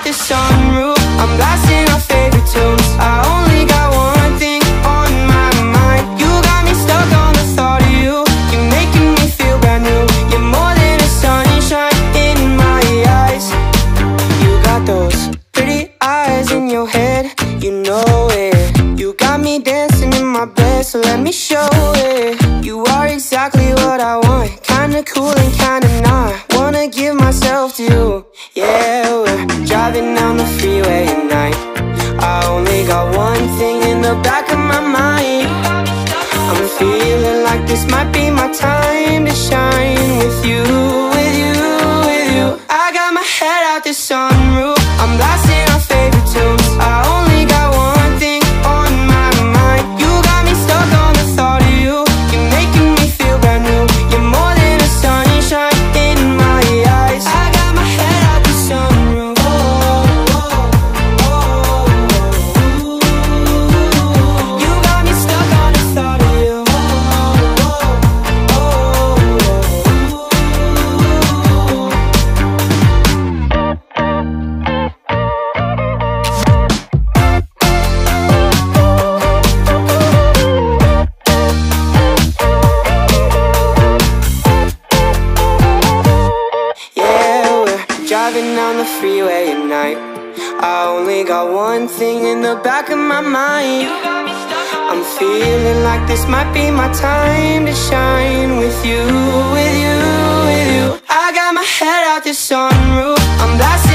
out the sunroof, I'm blasting our favorite tunes. I only got one thing on my mind. You got me stuck on the thought of you. You're making me feel brand new. You're more than a sunshine in my eyes. You got those pretty eyes in your head, you know it. You got me dancing in my bed, so let me show it. You are exactly what I want, kinda cool and kinda not. Wanna give myself to you. Yeah, we're driving down the freeway at night. I only got one thing in the back of my mind. I'm feeling like this might be my time to shine with you, with you, with you. I got my head out the sunroof, I'm blasting our favorite tunes. I only got one thing on my mind. You got me stuck on the thought of you. You're making me feel brand new. You're more than a sunshine in my eyes. I got my head out the sunroof. You got me stuck on the thought of you. Driving down the freeway at night. I only got one thing in the back of my mind. I'm feeling like this might be my time to shine with you, with you, with you. I got my head out the sunroof, I'm blasting